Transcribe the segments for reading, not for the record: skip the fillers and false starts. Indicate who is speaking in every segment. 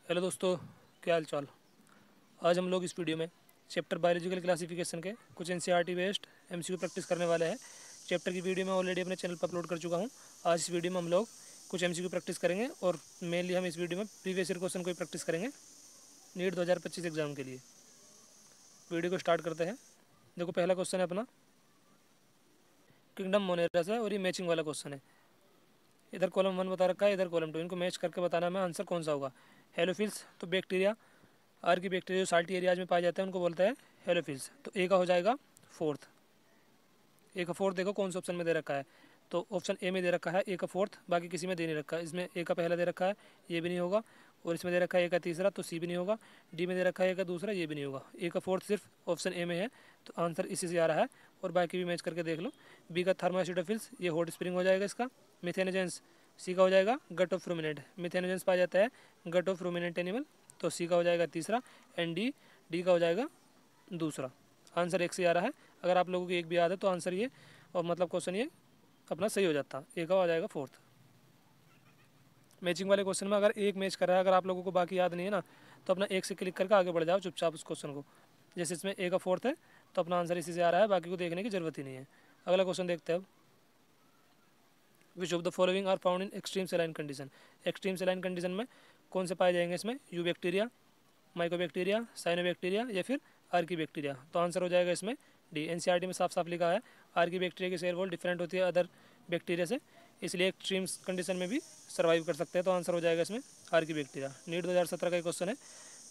Speaker 1: Hello दोस्तों, क्या हाल चाल। आज हम लोग इस वीडियो में चैप्टर बायोलॉजिकल क्लासिफिकेशन के कुछ एनसीईआरटी बेस्ड एमसीक्यू प्रैक्टिस करने वाले हैं। चैप्टर की वीडियो मैं ऑलरेडी अपने चैनल पर अपलोड कर चुका हूं। आज इस वीडियो में हम लोग कुछ एमसीक्यू प्रैक्टिस करेंगे और मेनली हम इस वीडियो में प्रीवियस ईयर क्वेश्चन को ही प्रैक्टिस करेंगे नीट 2025 एग्जाम के लिए। वीडियो को स्टार्ट करते हैं। देखो, पहला क्वेश्चन है अपना किंगडम मोनेरा से और ये मैचिंग वाला क्वेश्चन है। इधर कॉलम 1 बता रखा है, इधर कॉलम 2, इनको मैच करके बताना हमें आंसर कौन सा होगा। हेलोफिल्स तो बैक्टीरिया, आर की बैक्टीरिया जो साल्टी एरियाज में पाए जाते हैं उनको बोलता है हेलोफिल्स। तो ए का हो जाएगा फोर्थ। ए का फोर्थ देखो कौन सा ऑप्शन में दे रखा है, तो ऑप्शन ए में दे रखा है ए का फोर्थ, बाकी किसी में दे नहीं रखा है। इसमें ए का पहला दे रखा है, ये भी नहीं होगा, और इसमें दे रखा है ए का तीसरा, तो सी भी नहीं होगा। डी में दे रखा है ए का दूसरा, ये भी नहीं होगा। ए का फोर्थ सिर्फ ऑप्शन ए में है, तो आंसर इसी से आ रहा है, और बाकी भी मैच करके देख लो। बी का थर्मासिडोफिल्स, ये हॉट स्प्रिंग हो जाएगा इसका। मिथेनोजेंस, सी का हो जाएगा गट ऑफ रूमिनेंट। मिथेनोजेंस पाया जाता है गट ऑफ रूमिनेंट एनिमल, तो सी का हो जाएगा तीसरा। एंड डी का हो जाएगा दूसरा। आंसर एक से आ रहा है। अगर आप लोगों को एक भी याद है तो आंसर ये, और मतलब क्वेश्चन ये अपना सही हो जाता। ए का हो जाएगा फोर्थ। मैचिंग वाले क्वेश्चन में अगर एक मैच कर रहा है, अगर आप लोगों को बाकी याद नहीं है ना, तो अपना एक से क्लिक करके आगे बढ़ जाओ चुपचाप उस क्वेश्चन को। जैसे इसमें ए का फोर्थ है तो अपना आंसर इसी से आ रहा है, बाकी को देखने की जरूरत ही नहीं है। अगला क्वेश्चन देखते हैं अब। Which of the following are found in extreme saline condition. Extreme saline condition में कौन से पाए जाएंगे इसमें? यू बैक्टीरिया, माइकोबैक्टीरिया, साइनोबैक्टीरिया या फिर आर्की बैक्टीरिया। तो आंसर हो जाएगा इसमें डी। एनसीईआरटी में साफ साफ लिखा है आर्की बैक्टीरिया की सेल वॉल डिफरेंट होती है अदर बैक्टीरिया से, इसलिए एक्सट्रीम कंडीशन में भी सर्वाइव कर सकते हैं। तो आंसर हो जाएगा इसमें आर्की बैक्टीरिया। नीट 2017 का क्वेश्चन है।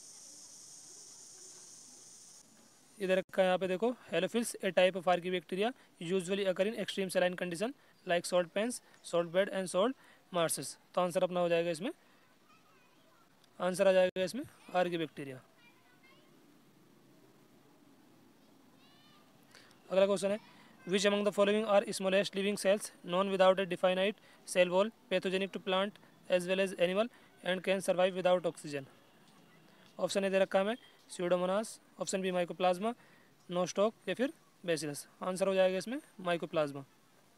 Speaker 1: इधर का यहाँ पे देखो, halophiles a type of archaebacteria usually occur in extreme saline condition like salt pans, salt bed and salt marshes. तो आंसर अपना हो जाएगा इसमें, आंसर आ जाएगा इसमें आर्की बैक्टीरिया। अगला क्वेश्चन है which among the following are smallest living cells known without a definite cell wall, pathogenic to plant as well as animal and can survive without oxygen. Option A दे रखा है हमें pseudomonas, option B mycoplasma, nostoc या फिर bacillus. Answer हो जाएगा इसमें mycoplasma.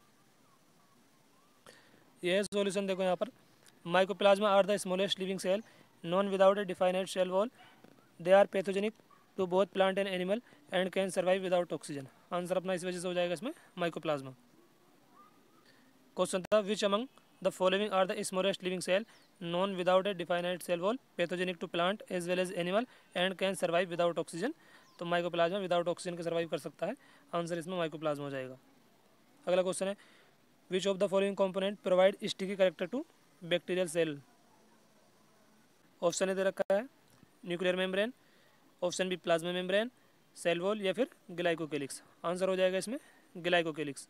Speaker 1: ये है सॉल्यूशन। देखो यहाँ पर, mycoplasma are the smallest living cell known without a definite cell wall, they are pathogenic to both plant and animal and can survive without oxygen. Answer अपना इस वजह से हो जाएगा इसमें माइकोप्लाज्मा। क्वेश्चन था which among the following are the smallest living cell known without a definite cell wall, pathogenic to plant as well as animal and can survive without oxygen. तो mycoplasma without oxygen के survive कर सकता है। Answer इसमें mycoplasma हो जाएगा। अगला question है which of the following component provide sticky character to bacterial cell. Option A दे रखा है nuclear membrane, option B plasma membrane, cell wall या फिर ग्लाइकोकेलिक्स। आंसर हो जाएगा इसमें ग्लाइकोकेलिक्स।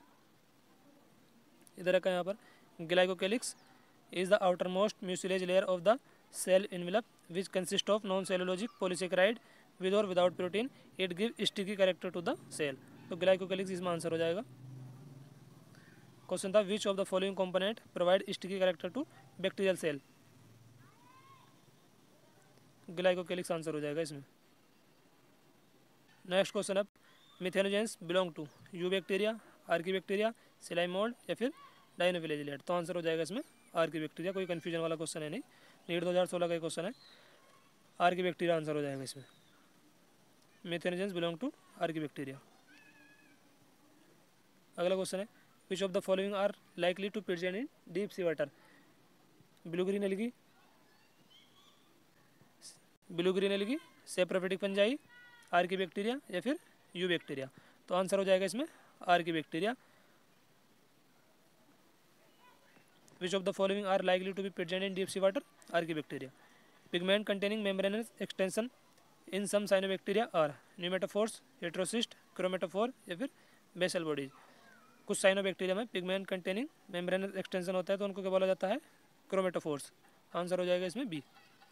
Speaker 1: इधर रखा है यहाँ पर glycocalyx is the outermost mucilage layer of the cell envelope which consist of non cellulosic polysaccharide with और without protein, it give sticky character to the cell. तो ग्लाइकोकेलिक्स इसमें आंसर हो जाएगा। क्वेश्चन था which of the following component provide sticky character to bacterial cell. Glycocalyx answer हो जाएगा इसमें। Next question अब, methanogens belong to eubacteria, archaebacteria, slime mould या फिर डाइनोफिलेजिलेट। तो आंसर हो जाएगा इसमें आर्की बैक्टीरिया। कोई कंफ्यूजन वाला क्वेश्चन है नहीं, नीट 2016 का क्वेश्चन है। आर्की बैक्टीरिया आंसर हो जाएगा इसमें। Methanogens belong to archaebacteria. अगला क्वेश्चन है which of the following are likely to present in deep sea water. Blue green algae, blue green algae, saprophytic fungi, archaebacteria या फिर eubacteria. तो answer हो जाएगा इसमें archaebacteria. Which of the following are likely to be present in deep sea water, archaebacteria. Pigment containing membranous extension in some cyanobacteria are pneumatophores, heterocyst, chromatophore या फिर basal bodies. कुछ cyanobacteria में pigment containing membranous extension होता है तो उनको क्या बोला जाता है? क्रोमेटोफोर्स। आंसर हो जाएगा इसमें B.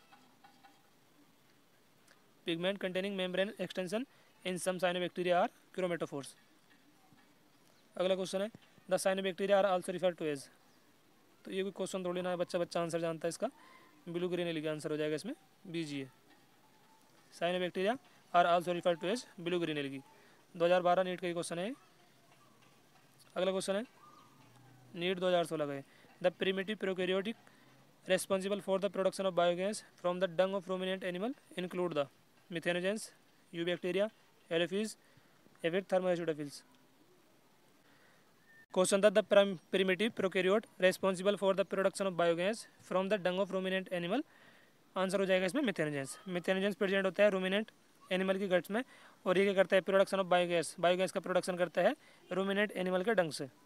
Speaker 1: Pigment containing membrane extension in some cyanobacteria are chromatophores. अगला क्वेश्चन है the cyanobacteria are also refer to as. तो ये कोई क्वेश्चन थोड़ी ना है, बच्चा बच्चा आंसर जानता है इसका। ब्लू ग्रीन एल्गी आंसर हो जाएगा इसमें BGA. Cyanobacteria are also refer to as blue green algae. 2012 NEET का ही क्वेश्चन है। अगला क्वेश्चन है नीट 2016 का है the primitive prokaryotic responsible for the production of biogas from the dung of ruminant animal include the methanogens, eubacteria, helophiles, या फिर thermoacidophils. Question that the primitive prokaryote responsible for the production of biogas from the dung of ruminant animal. Answer हो जाएगा इसमें methanogens. Methanogens present होता है ruminant animal की guts में और ये क्या करता है प्रोडक्शन ऑफ बायोगैस. बायोगैस का प्रोडक्शन करता है रूमिनेंट एनिमल के डंग से.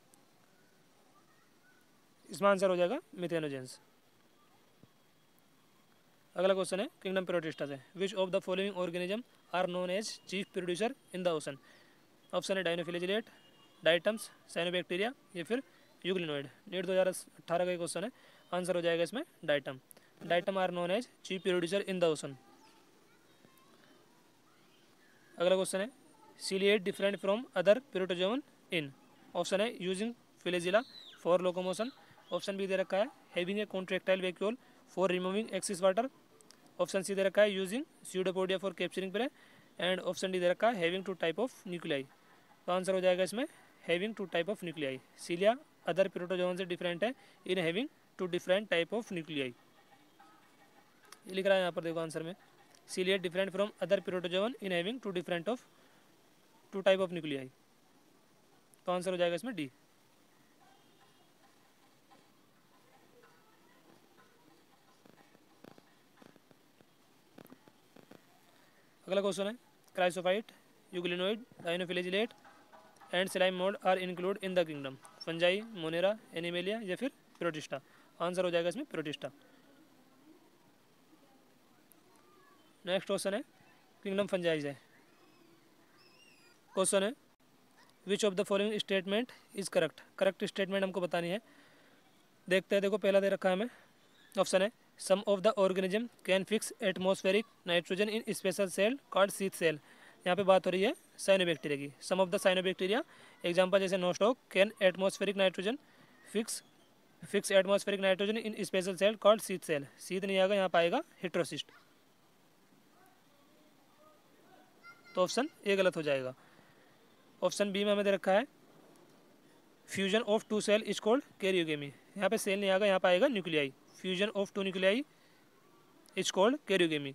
Speaker 1: इसमें आंसर हो जाएगा मिथेनोजेंस. अगला क्वेश्चन है किंगडम प्रोटिस्टा से. Which of the following organism are known as chief producer in the ocean. Option है डाइनोफिलेजिलेट, डाइटम्स, साइनोबैक्टीरिया या फिर यूग्लिनोइड. नीट 2018 का क्वेश्चन है. आंसर हो जाएगा इसमें diatom. Diatom are known as chief producer in the ocean. अगला क्वेश्चन है ciliate different from other protozoan in. Option है using flagella for locomotion. Option B दे रखा है having a contractile vacuole for removing excess water. Option C दे रखा है using pseudopodia for capturing prey. And option D दे रखा है having two type of nuclei. तो आंसर हो जाएगा इसमें having two type of nuclei. Cilia other protozoan से डिफरेंट है in having two different type of nuclei. ये लिख रहा है यहाँ पर देखो आंसर में ciliate different from other protozoan in having two different of two type of nuclei. तो आंसर हो जाएगा इसमें डी. अगला क्वेश्चन है chrysophyte, euglenoid, dinoflagellate and slime mould are include in the kingdom. Fungi, monera, animalia या फिर protista. Answer हो जाएगा इसमें प्रोटिस्टा. नेक्स्ट क्वेश्चन है किंगडम फंजाइज है. क्वेश्चन है which of the following statement is correct. Correct statement हमको बतानी है. देखते हैं. देखो पहला दे रखा है हमें. ऑप्शन है some of the organism can fix atmospheric nitrogen in special cell called sheath cell. यहाँ पे बात हो रही है साइनोबैक्टीरिया की. Some of the cyanobacteria example जैसे nostoc can atmospheric nitrogen fix atmospheric nitrogen in special cell called sheath cell. Sheath नहीं आएगा, यहाँ पाएगा हेट्रोसिस्ट. तो ऑप्शन ए गलत हो जाएगा. ऑप्शन बी में हमें दे रखा है fusion of two cell is called karyogamy. यहाँ पे सेल नहीं आएगा, यहाँ पाएगा nuclei. Fusion of two nuclei is called karyogamy.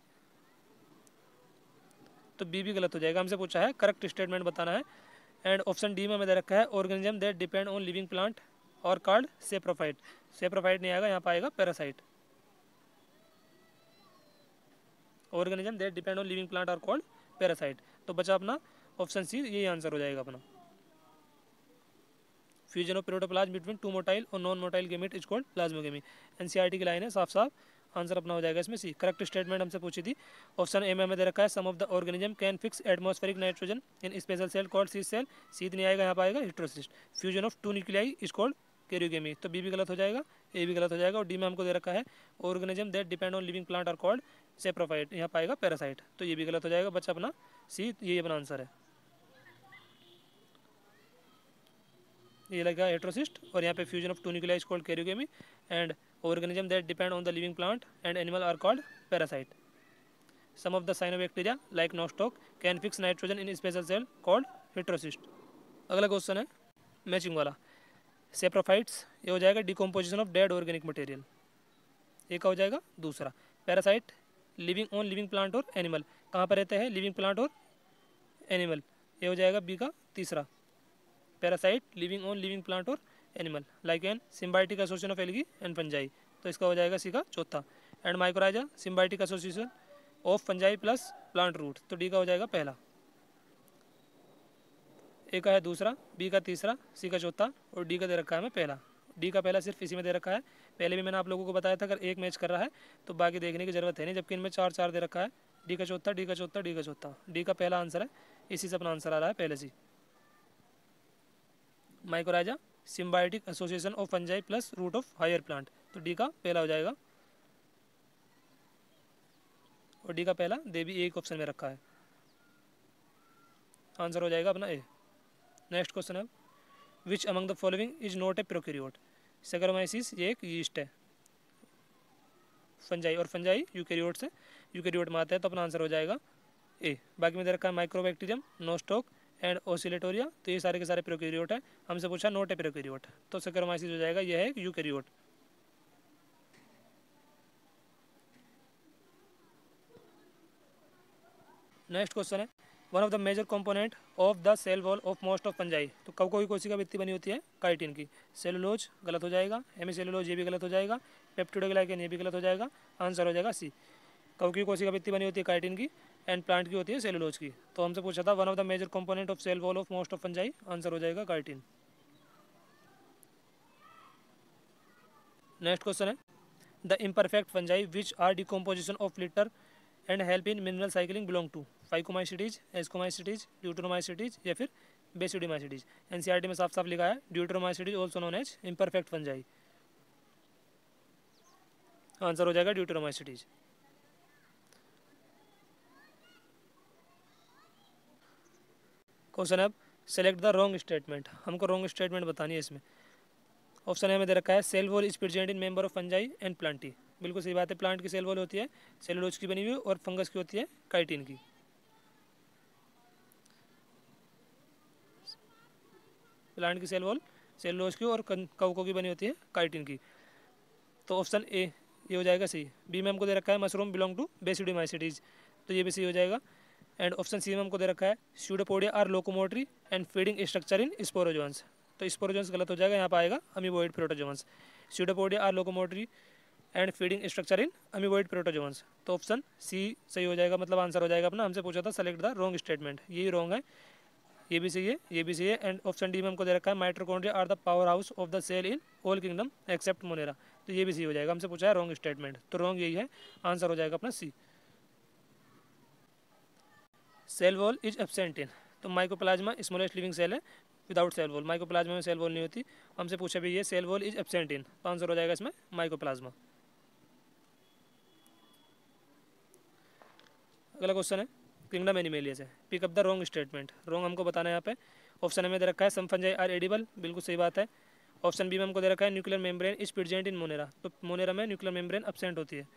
Speaker 1: तो बी भी गलत हो जाएगा. हमसे पूछा है करेक्ट स्टेटमेंट बताना है. एंड ऑप्शन डी में हमें दे रखा है organism that depend on living plant और कॉल्ड सेप्रोफाइट. सेप्रोफाइट नहीं आएगा, यहाँ पाएगा parasite. Organism that depend on living plant और कॉल्ड पैरासाइट. तो बचा अपना ऑप्शन सी, यही आंसर हो जाएगा अपना. Fusion of protoplasm between two motile और non motile gamete is called plasmogamy. NCERT की लाइन है साफ साफ. आंसर अपना हो जाएगा इसमें सी. करेक्ट स्टेटमेंट हमसे पूछी थी. ऑप्शन ए में हमें दे रखा है some of the organism can fix atmospheric nitrogen in special cell called sheath cell. Sheath नहीं आएगा, यहाँ पाएगा heterocyst. Fusion of two nuclei is called karyogamy. तो बी भी गलत हो जाएगा, ए भी गलत हो जाएगा. और डी में हमको दे रखा है organism that depend on living plant are called saprophyte. यहाँ पाएगा पैरासाइट. तो ये भी गलत हो जाएगा. बच्चा अपना सी, ये अपना आंसर है. ये लगा हेट्रोसिस्ट. और यहाँ पे fusion of two nuclei is called karyogamy. And organism that depend on the living plant and animal are called parasite. Some of the cyanobacteria like nostoc can fix nitrogen in special cell called heterocyst. अगला question है matching वाला. Saprophytes, ये हो जाएगा decomposition of dead organic material. ये का हो जाएगा दूसरा. Parasite living on living plant और एनिमल. कहाँ पर रहते हैं लिविंग प्लांट और एनिमल. ये हो जाएगा बी का तीसरा. Parasite living on living plant और animal like an symbiotic association of algae and fungi. तो इसका हो जाएगा सी का चौथा. And mycorrhiza symbiotic association of fungi plus plant root. तो डी का हो जाएगा पहला. ए का है दूसरा, बी का तीसरा, सी का चौथा और डी का दे रखा है हमें पहला. डी का पहला सिर्फ इसी में दे रखा है. पहले भी मैंने आप लोगों को बताया था अगर एक मैच कर रहा है तो बाकी देखने की जरूरत है नहीं, जबकि इनमें चार चार दे रखा है. डी का चौथा, डी का चौथा, डी का चौथा. डी का पहला आंसर है, इसी से अपना आंसर आ रहा है पहले से. Mycorrhiza symbiotic association of fungi plus root of higher plant. तो डी का पहला हो जाएगा. और डी का पहला दे भी एक ऑप्शन में रखा है. आंसर हो जाएगा अपना ए. नेक्स्ट क्वेश्चन है which among the following is not a prokaryote. Saccharomyces ये एक यीस्ट है. फंजाई और फंजाई यूकैरियोट से यूकैरियोट में आता है. तो अपना आंसर हो जाएगा ए. बाकी में दे रखा है माइक्रोबैक्टीरियम, नोस्टॉक एंड ओसिलेटोरिया. तो ये सारे के सारे प्रोकैरियोट है. हमसे पूछा नॉट ए प्रोकैरियोट. तो सैकरोमाइसिस हो जाएगा, यह है यूकैरियोट. नेक्स्ट क्वेश्चन है, one of the major component of the cell wall of most of fungi. तो कवकों की कोशिका भित्ति बनी होती है काइटिन की। सेलुलोज गलत हो जाएगा, हेमीसेलुलोज ये भी गलत हो जाएगा, पेप्टिडोग्लाइकेन ये भी गलत हो जाएगा, आंसर हो जाएगा सी। कवकों की कोशिका भित्ति बनी होती है काइटिन की एंड प्लांट की होती है सेलुलोज की। तो हमसे पूछा था one of the major component of cell wall of most of fungi, answer हो जाएगा काइटिन। नेक्स्ट क्वेश्चन है, the imperfect fungi which are decomposition of litter and help in mineral cycling belong to phycomycetes, ascomycetes, deuteromycetes या फिर basidiomycetes. NCERT में साफ साफ लिखा है deuteromycetes also known as imperfect fungi, answer हो जाएगा ड्यूटेरोमाइसिटीज। क्वेश्चन है, अब सेलेक्ट द रॉन्ग स्टेटमेंट। हमको रॉन्ग स्टेटमेंट बतानी है इसमें। ऑप्शन ए में दे रखा है cell wall is present in member of fungi and plantae. बिल्कुल सही बात है, प्लांट की सेल वॉल होती है सेलुलोज की बनी हुई और फंगस की होती है काइटिन की। प्लांट की सेल वॉल सेलुलोज की और कवकों की बनी होती है काइटिन की। तो ऑप्शन ए ये हो जाएगा सही। बी में हमको दे रखा है मशरूम बिलोंग टू बेसिडोमाइसिटीज, तो ये भी सही हो जाएगा। एंड ऑप्शन सी में हमको दे रखा है pseudopodia are locomotory and feeding structure in sporozoans, तो स्पोरोजोन्स गलत हो जाएगा, यहाँ पर आएगा amoeboid protozoans. Pseudopodia are locomotory and feeding structure in amoeboid protozoans, तो ऑप्शन सी सही हो जाएगा, मतलब आंसर हो जाएगा अपना। हमसे पूछा था सेलेक्ट द रॉन्ग स्टेटमेंट, यही रॉन्ग है, ये भी सही है, ये भी सही है। एंड ऑप्शन डी में हमको दे रखा है mitochondria are the power house of the cell in all kingdom except monera, तो ये भी सही हो जाएगा। हमसे पूछा है रॉन्ग स्टेटमेंट, तो रॉन्ग यही है, आंसर हो जाएगा अपना C. Cell wall is absent in, तो माइकोप्लाज्मा स्मॉलेस्ट लिविंग सेल है विदाउट सेल वॉल। माइकोप्लाज्मा में सेल वॉल नहीं होती। हमसे पूछा भी ये cell wall is absent in, तो आंसर हो जाएगा इसमें माइकोप्लाज्मा। अगला क्वेश्चन है किंगडम एनिमेलिया से, pick up the wrong statement. Wrong हमको बताना है यहाँ पे। ऑप्शन ए में दे रखा है सम फंजाई आर एडिबल, बिल्कुल सही बात है। ऑप्शन बी में हमको दे रखा है nuclear membrane is present in monera, तो मोनेरा में न्यूक्लियर मेम्ब्रेन एब्सेंट होती है।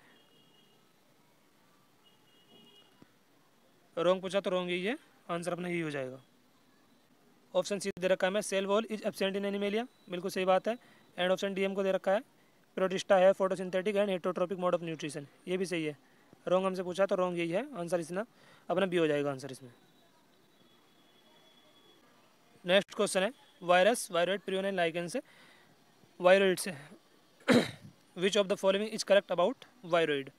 Speaker 1: रॉन्ग पूछा तो रॉन्ग यही है, आंसर अपना यही हो जाएगा। ऑप्शन सी दे रखा है मैं cell wall is absent in animalia, बिल्कुल सही बात है। एंड ऑप्शन डी हमको दे रखा है प्रोटिस्टा है photosynthetic and heterotrophic mode of nutrition, ये भी सही है। रॉन्ग हमसे पूछा तो रॉन्ग यही है, आंसर इसमें अपना बी हो जाएगा आंसर इसमें। नेक्स्ट क्वेश्चन है वायरस वायरोइड प्रियोनियल लाइकेन से वायरोइड से which of the following is correct about viroid.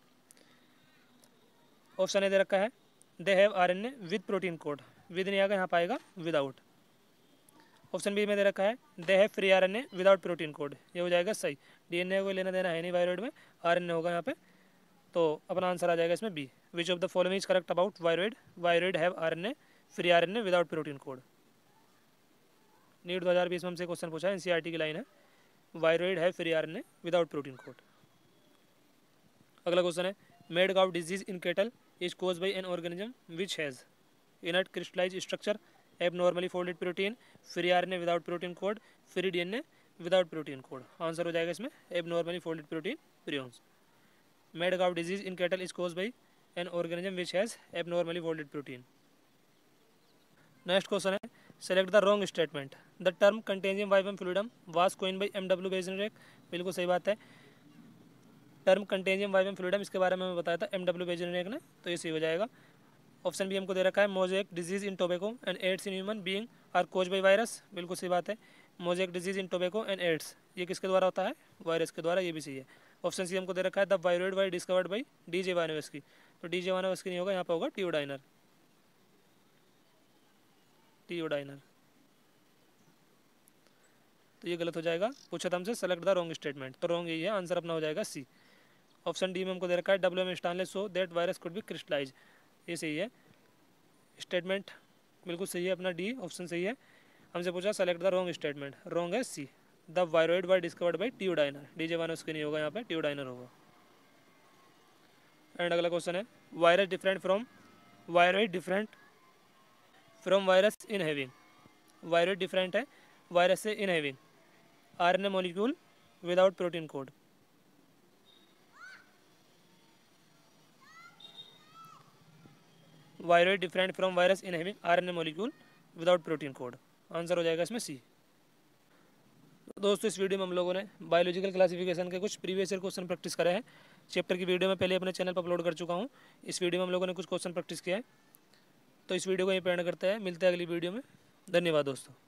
Speaker 1: Option A दे रखा है they have RNA with protein coat, with नहीं आएगा, यहाँ पाएगा विदाउट। ऑप्शन बी में दे रखा है they have free RNA without protein coat, ये हो जाएगा सही। डीएनए को लेना देना है नहीं वायरोइड में, आरएनए होगा यहाँ पे, तो अपना आंसर आ जाएगा इसमें B. Which of the following is correct about viroid, viroid have RNA free RNA without protein coat. NEET 2020 में हमसे क्वेश्चन पूछा है, एनसीईआरटी की लाइन है वायरोइड है free RNA without protein coat. अगला क्वेश्चन है mad cow disease in cattle is cause by an organism which has inert crystallize structure, abnormally folded protein, free RNA without protein coat, free DNA without protein coat. Answer हो जाएगा इसमें abnormally folded protein prions. Mad cow disease in cattle is cause by an organism which has abnormally folded protein. Next question है select the wrong statement. The term contagium vivum fluidum was coin by M W Beijerinck, बिल्कुल सही बात है। Term contagium vivum fluidum इसके बारे में मैं बताया था एमडब्ल्यू बेजनरेक ने, तो ये सही हो जाएगा। ऑप्शन बी हमको दे रखा है mosaic disease in tobacco and AIDS in human being are cause by virus, बिल्कुल सही बात है। Mosaic disease in tobacco and AIDS ये किसके द्वारा होता है, वायरस के द्वारा, ये भी सही है। ऑप्शन सी हमको दे रखा है the viroid was discovered by D J Ivanowsky, तो डीजे वानोवस्की नहीं होगा, यहाँ पर होगा टियोडाइनर, टियोडाइनर, तो ये गलत हो जाएगा। पूछा था हमसे सेलेक्ट द रॉन्ग स्टेटमेंट, तो रॉन्ग यही है, आंसर अपना हो जाएगा सी। ऑप्शन डी में हमको दे रखा है W M Stanley so that virus could be crystallize, ये सही है। स्टेटमेंट बिल्कुल सही है अपना डी, ऑप्शन सही है। हमसे पूछा select the wrong statement, wrong है C. The viroid were discovered by T O Diener, D J Ivanowsky नहीं होगा, यहाँ पे टियोडाइनर होगा। एंड अगला क्वेश्चन है virus different from viroid different from virus in having. Viroid different है वायरस से in having RNA molecule without protein coat. Viroid different from virus in having RNA molecule without protein coat, answer हो जाएगा इसमें सी। दोस्तों इस video में हम लोगों ने बायोलॉजिकल क्लासिफिकेशन के कुछ प्रीवियस ईयर क्वेश्चन प्रैक्टिस करे हैं। चैप्टर की वीडियो में पहले अपने चैनल पर अपलोड कर चुका हूँ। इस वीडियो में हम लोगों ने कुछ क्वेश्चन प्रैक्टिस किया है। तो इस वीडियो को यहीं पे एंड करते हैं, मिलते हैं अगली वीडियो में। धन्यवाद दोस्तों।